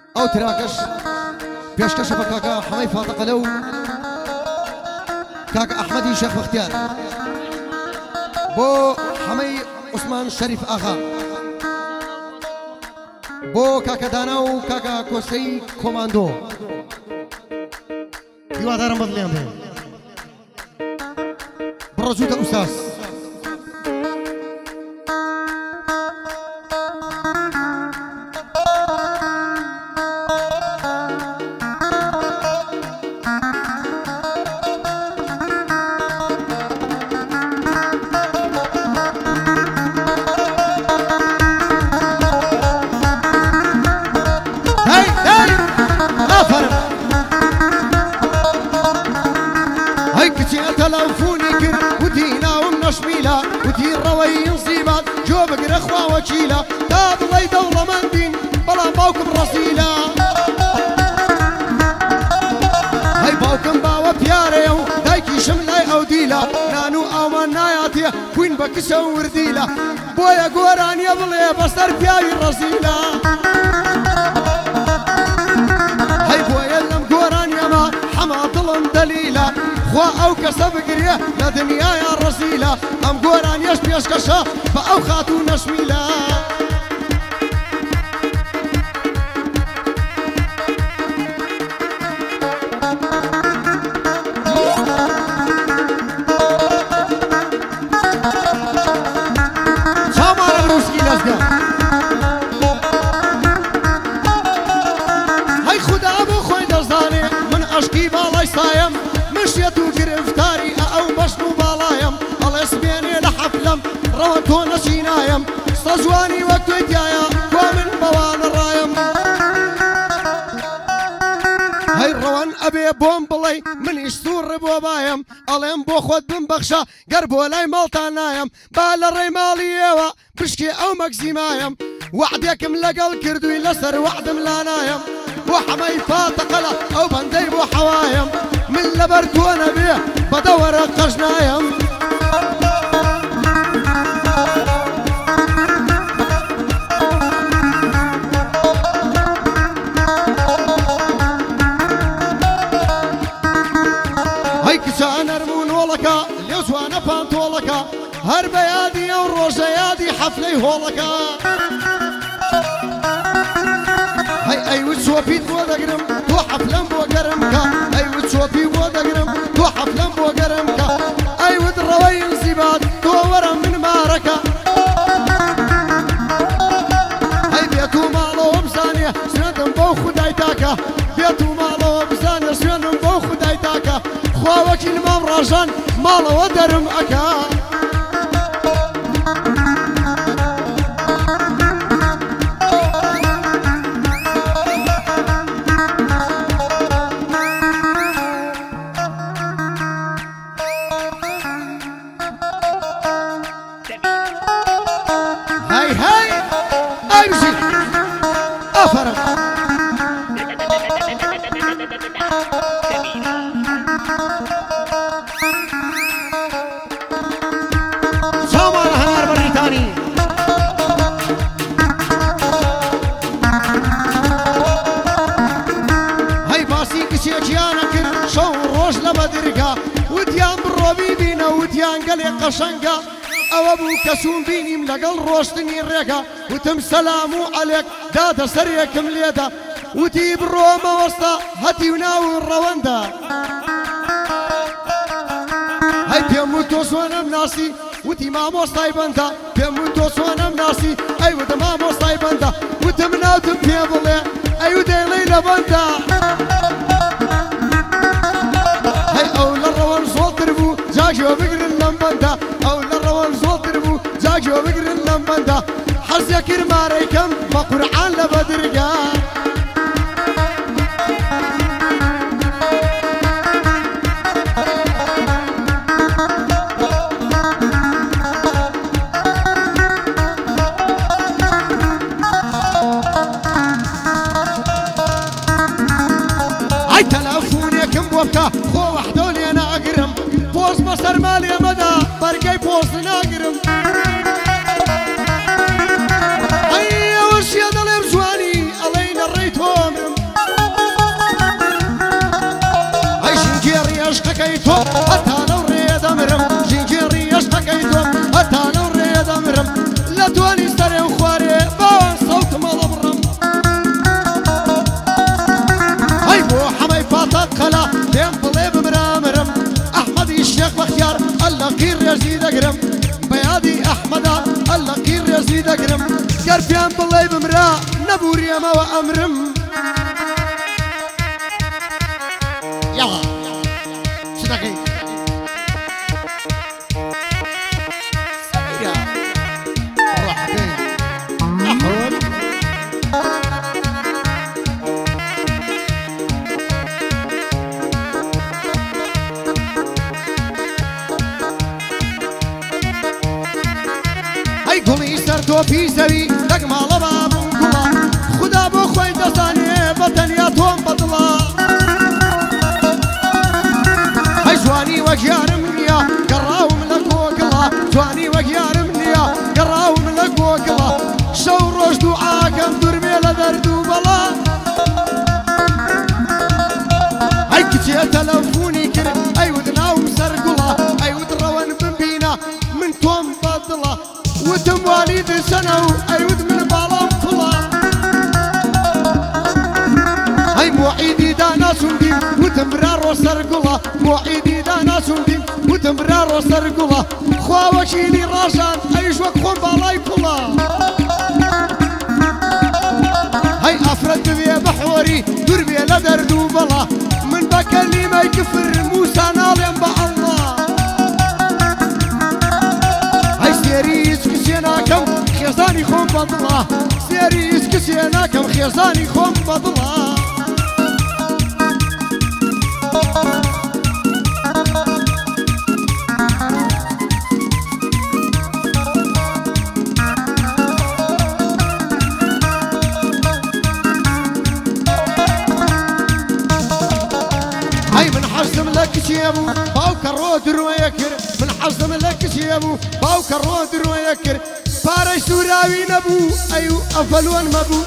او تراكش پێشکەشە بە کاکە حەمەی فاتەقەلە و کاکە ئەحمەدی شێخ بەختیار بۆ حەمەی عوسمان شەریف ئاغا بۆ کاکە دانا و کاکە کۆسەی کۆماندۆ هیوادارم بەدڵیان بێ بڕۆ جووتە ئوستاز تلفوني كر ودينا ومنشميلا ودين روي نصيبات جو بقر اخوة وكيلا تاب الله دولة من دين بلا باوكم رصيلا هاي باوكم باوا بياريو دايكي شملاي او ديلا نانو او مناياتي كوين بكسو ورديلا بويا قوران يبلي بصر بياوي الرصيلا هاي بويا لم قوران يما حما ظلم دليلا خوا او كسب قريه لدنيا يا رسيله ام قوران يش بيشكشا فاو خاتون شميله شامار روسكي لازقه هاي خدا ابو خوي دزاني من اشكي بالاي صايم مشيت وقرفتاري او بشنو بالايم الله يسبيني لحفلم روتو نشينايم صجواني وقت وديايا ومن بوان الرايم هاي الروان ابي بوم بلي من يشتور بوبايم الين بو خود بن بخشا قربو لاي مالتانايم بالري ماليوا بشكي او مكزيمايم وعديكم لقل كردوي لسر وعد ملانايم وحمي فاتقلا او بندي بو حوايم من لبرت وانا بيه بدور قشنايم هاي كسان ارمون ولكا اليوس وانا فانت ولكا هر بيادي او روشيادي حفلي هولكا هاي اي وشو بيت ودقرم تو حفلم وقرمكا اي وشو بي ودقرم تو حفلم وقرمكا اي ود روي انزباد تو ورم من ماركا هاي بيتو مالو بزانية سندم بو خدايتاكا بيتو مالو بزانية سندم بو خدايتاكا خواوك المام راجان مالو ودرم اكا قشنگا او ابو كسون بيني لقل روشتني الرقا وتم سلامو عليك دادا سريكم ليدا وتي بالروما وسطا هاتي وناوي الرواندا هاي بيموتوس وانا مناسي وتي ماموس طيبندا بيموتوس وانا مناسي اي ودا ماموس طيبندا وتمناو تبيضلي اي ودا ليلة بندا هاي اول الروان صوت تربو جاجو بقر اللمبندا اول الروان صوت تربو جاجو بقر اللمبندا حزيا كرماريكم مقرعان لبدرقا هاي تلفوني كم بوبكا خو وحدولي انا اقرم بوز مصر مالي مدى برقي بوز ناقرم اي وش يا ظلم زواني علينا الريتهم سري وخواري باوان صوت مضبرم هاي بو حماي فاتت خلا بين بليب مرامرم احمد الشيخ بختيار اللقير يزيد اقرم بيادي احمد اللقير يزيد اقرم قربيان بليب مرا نبوري ما وامرم يلا صدقي سميرة روح بين أحول هاي قولي سردو في زوي دقم على باب كلا خدا بو خوي دستاني بطن يا توم بطلا هاي جواني وجيار منيا قراو ملك وقلا جواني وجيار منيا قراو ملك وقلا شو روش دعاكم درمي لدردو بلا هاي كتي تلفوني كر اي ودناو مسرقلا اي ود روان من بينا من توم بطلا ودم والد سنو اي ود من بالام كلا هاي موعيدي دانا سندي وتمرار وسرقلا موعيدي دانا سندي وتمرار وسرقلا خواوشيني راشان اي شوك خون بالاي كلا هاي افرد بي بحوري دربي لدردو بلا من بكلي ما يكفر موسى نالين بالله هاي سيري اسكسيناكم خيزاني خون بضلا سيري اسكسيناكم خيزاني خون بضلا هاي من حزم لك شيبو باوكر رود رويكر من حزم لك شيبو باوكر رود رويكر بارش سوراوي نبو ايو افلون مبو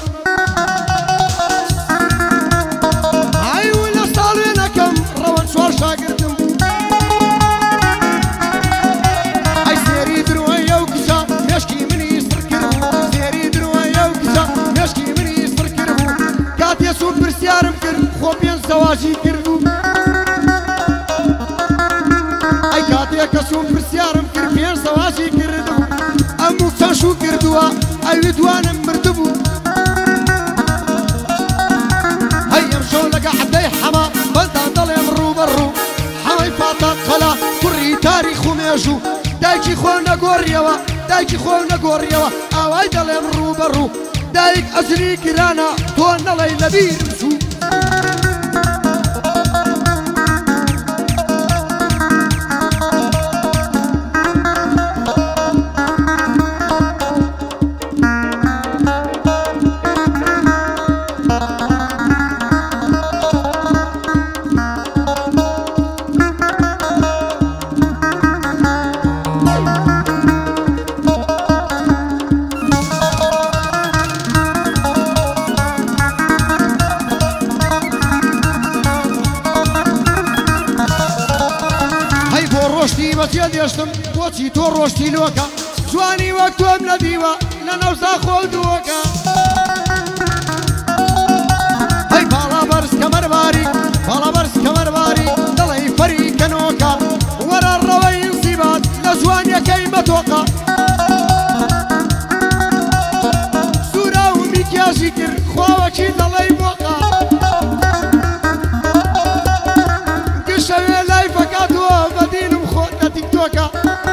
هاي ولا صالينكم روان شوار شاقردم هاي سيري درويا وكسا مشكي من يستركربو سيري درويا وكسا مشكي من يستركربو قاد يسوب برسيارم كر خوبين زواجي كربو اي قاد يكسوب برسيارم كر بين زواجي كردو امو تشو كردوا اي ودوان مردبو هاي يمشو لقى حدي حما بلدان ضل يمرو برو حماي فاتا خلا كري تاريخ ميجو دايكي خونا قوريوا دايكي خونا قوريوا اواي ضل يمرو برو دايك ازري كرانا تونا ليلة بيرمسو يشتم بوتي توروشتي لوكا جواني وقتو من ديوا لنوزا خودوكا هاي بالا برس كمر باري بالا برس كمر باري دلي فري كنوكا ورا الروي انصبات لجوانيا كيما توقع سورا وميكياجي كر خواوكي دلي موقع قشوي لاي فكاتو بدين مخوتنا تيك توكا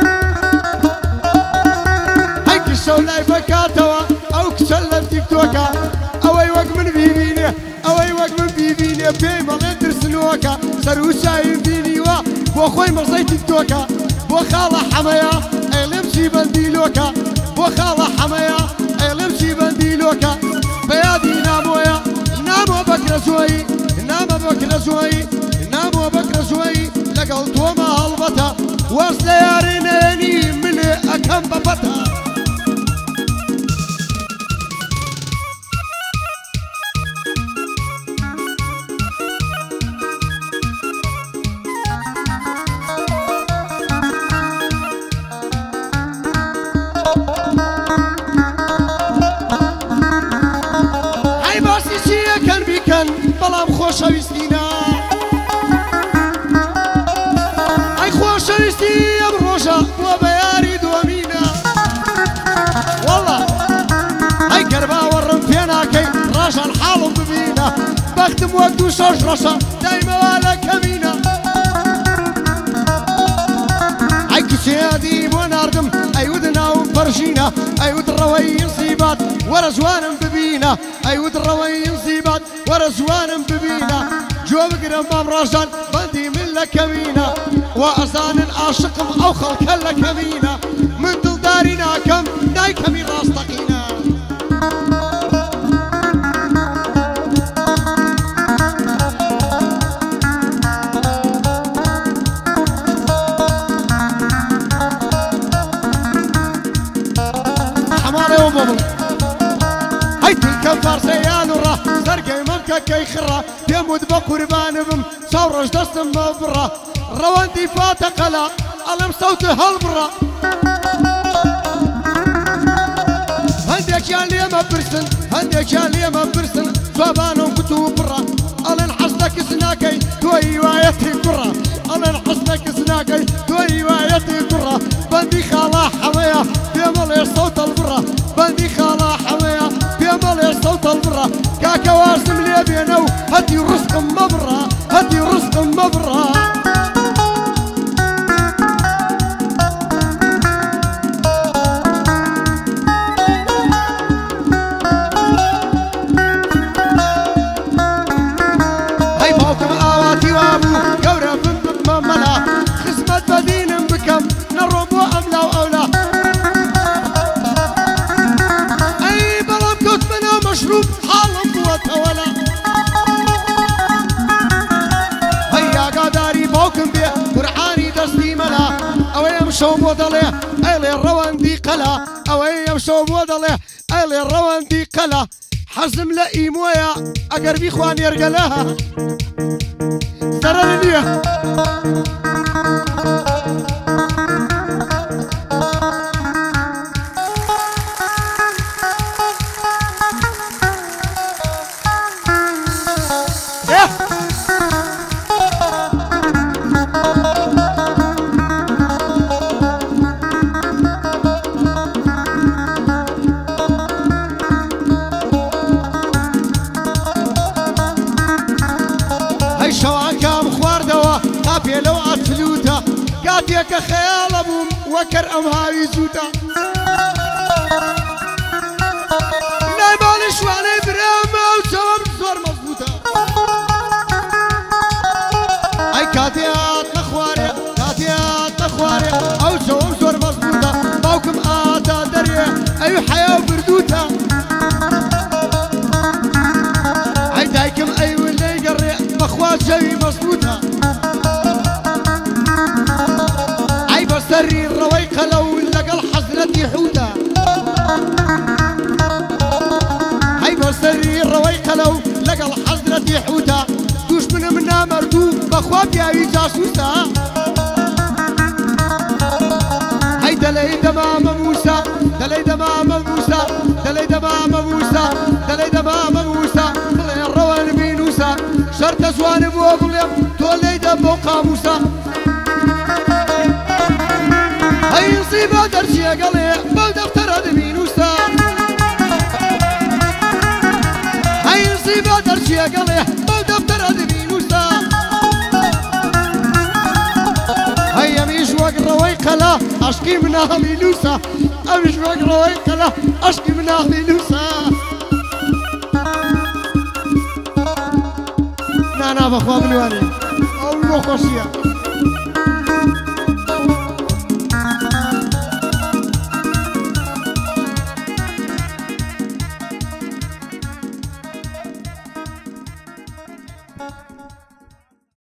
هاي كشو لاي فكاتوا او كشل تيك توكا اوي وق من بيبيني اوي وق من بيبيني بيما غندر سنوكا سرو شايف فيديوا بو خوي مرزي تيك توكا بو خالة حمايا ايلمشي بنديلوكا بو خالة حمايا ايلمشي بنديلوكا بيادي نامويا نامو بكرة شوي نامو بكرة شوي نامو بكرة شوي لقلت وما هلبتها وسياريني من أكم بفتها بەڵام خۆشەویستینە ئەی خۆشەویستی ئەم ڕۆژە بۆ بە یاری دۆمینە وەڵا ئەی گەر باوەڕم پێ ناکەی ڕەشان حاڵم ببینە بەختم وەک دوو شەش ڕەشە دایمەوە لە کەمینە ئەی کچێدی بۆ ناردم ئەیود ناوم پەرژینە ئەیود ڕەوەی ئینسیبات وەرە جوانم ببینە ئەیود ڕەوەی ئینسیبات وەرە جوانم ببینە جۆ بگرم بەم ڕەشان بەندی من لە کەمینە و ئەزانن عاشقم ئەو خەڵکە لە کەمینە من دڵداری ناکەم دایکەمی ڕاستەقینە هەیتیکەم فارسەیان و ڕە سەرگەی مەمکە کەی خڕە پێموت بە قوربانە بم چاو ڕۆژ دەستم بە بڕە ڕەوەندی فاتە قەلا ئەڵم سەوتە هەڵبڕە هەندێکیان لێمە برسن هەندێکیان لێمە برسن جوابانم گوت و بڕە ئەڵێن حەستە کەس ناکەی تۆی هیوایەتی کوڕە ئەڵێن حەستە کەس ناکەی تۆی هیوایەتی کوڕە بەندی خاڵا حەوەیە پێمەڵێ سەوتە بڕە بەندی خاڵا حەوەیە پێمەڵێ سەوتە بڕە کاکە وازم لێ بێنە و هەتی ڕزقم مەبڕە هەتی ڕزقم مەبڕە هەی باوکم ئاواتی وابوو گەورە بم بمە مەلا خزمەت بەدینم بکەم نەڕۆم بۆ ئەملا و ئەولا مشروب حالم بوتەوەلا هەیە ئاگاداری باوکم بێ قورعانی دەستی مەلا ئەوەی ئەم شەو بۆ دەڵێ ئەیڵێ ڕەوەندی قەلا ئەوەی ئەم شەو بۆ دەڵێ ئەیڵێ ڕەوەندی قەلا حەزم لە ئیمۆیە ئەگەر بیخوا نێرگەلەها زەرەر نییە لو أتلوتا قاتيك خيال أبوم وكر أمهاوي زوتا لا بالش وعني براما وسوام زور مضبوطة أي كاتيات نخواري كاتيات نخواري أو سوام زور مضبوطة باوكم آتا دريا أي حياة وبردوتا أي دايكم أي واللي يقري بخوات جوي مضبوطة سري الرويق لو لقى الحزرة حوتا هيبة سري الرويق لو لقى الحزرة حوتا دوش منا مردو بخواب يا جاسوسا هي دلي دمام موسى دلي دمام موسى دلي دمام موسى دلي دمام موسى طلع الروان بينوسا شرط زوان بو ظلم تولي دمو قاموسا هاي نصيبة درجي قلي بو دفتر دمينوسا هاي نصيبة درجي قلي بو دفتر دمينوسا هاي ميش وق رويق لا اشكي منها ميلوسا امش وق رويق لا اشكي منها ميلوسا نانا بخوا بلواني او مخوشيه